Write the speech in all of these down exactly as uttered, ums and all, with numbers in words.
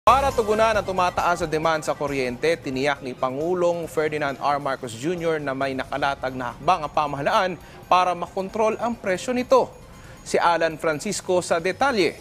Para tugunan ang tumataas na demand sa kuryente, tiniyak ni Pangulong Ferdinand R. Marcos Junior na may nakalatag na hakbang ang pamahalaan para makontrol ang presyo nito. Si Alan Francisco sa detalye.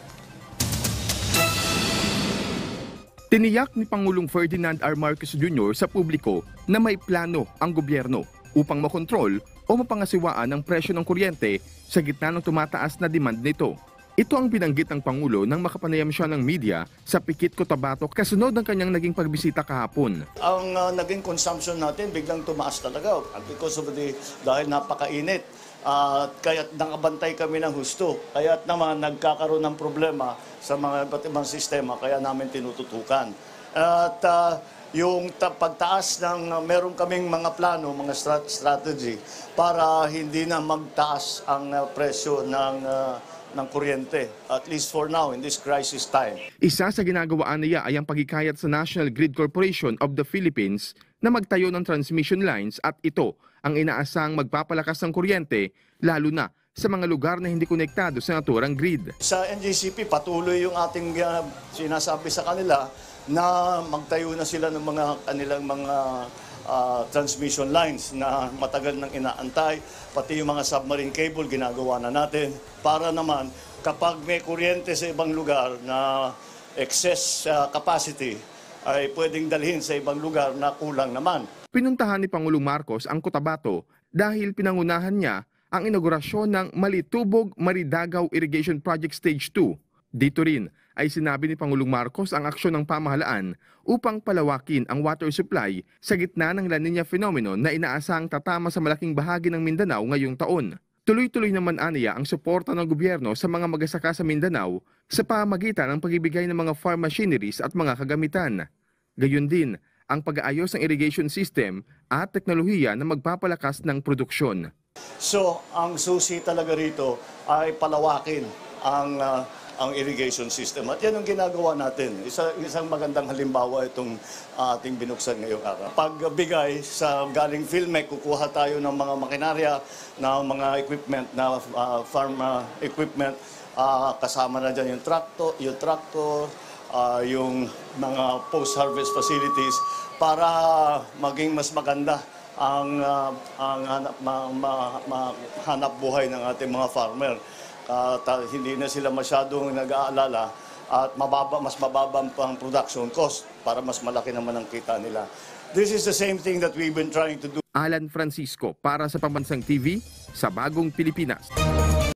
Tiniyak ni Pangulong Ferdinand R. Marcos Junior sa publiko na may plano ang gobyerno upang makontrol o mapangasiwaan ang presyo ng kuryente sa gitna ng tumataas na demand nito. Ito ang binanggit ng Pangulo nang makapanayam siya ng media sa Pikit, Cotabato kasunod ng kanyang naging pagbisita kahapon. Ang uh, naging consumption natin biglang tumaas talaga because of the, dahil napakainit. Uh, kaya nakabantay kami ng husto. Kaya naman nagkakaroon ng problema sa mga iba't ibang sistema kaya namin tinututukan. At uh, yung pagtaas ng uh, meron kaming mga plano, mga strat strategy para hindi na magtaas ang uh, presyo ng uh, ng kuryente, at least for now, in this crisis time. Isa sa ginagawaan niya ay ang paghikayat sa National Grid Corporation of the Philippines na magtayo ng transmission lines at ito ang inaasang magpapalakas ng kuryente lalo na sa mga lugar na hindi konektado sa naturang grid. Sa N G C P, patuloy yung ating uh, sinasabi sa kanila na magtayo na sila ng mga kanilang mga Uh, transmission lines na matagal nang inaantay, pati yung mga submarine cable ginagawa na natin para naman kapag may kuryente sa ibang lugar na excess uh, capacity ay pwedeng dalhin sa ibang lugar na kulang naman. Pinuntahan ni Pangulong Marcos ang Cotabato dahil pinangunahan niya ang inaugurasyon ng Malitubog Maridagaw Irrigation Project Stage two. Dito rin ay sinabi ni Pangulong Marcos ang aksyon ng pamahalaan upang palawakin ang water supply sa gitna ng La Nina phenomenon na inaasahang tatama sa malaking bahagi ng Mindanao ngayong taon. Tuloy-tuloy naman aniya ang suporta ng gobyerno sa mga magsasaka sa Mindanao sa pamamagitan ng pagbibigay ng mga farm machineries at mga kagamitan. Gayon din ang pag-aayos ng irrigation system at teknolohiya na magpapalakas ng produksyon. So, ang susi talaga rito ay palawakin ang uh, ang irrigation system. At yan ang ginagawa natin. Isa, isang magandang halimbawa itong uh, ating binuksan ngayong araw. Pagbigay sa galing PhilMec, kukuha tayo ng mga makinarya, ng mga equipment, na uh, farm uh, equipment, uh, kasama na dyan yung tractor, yung, tractor, uh, yung mga post-harvest facilities para maging mas maganda ang, uh, ang hanap, ma, ma, ma, hanap buhay ng ating mga farmer. Uh, hindi na sila masyadong nag-aalala at mababa, mas mababa ang production cost para mas malaki naman ang kita nila. This is the same thing that we've been trying to do. Alan Francisco para sa Pambansang T V sa Bagong Pilipinas.